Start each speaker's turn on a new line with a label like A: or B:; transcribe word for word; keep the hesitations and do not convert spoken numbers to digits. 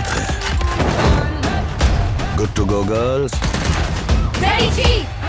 A: बात है। Good to go girls.
B: Ready chief.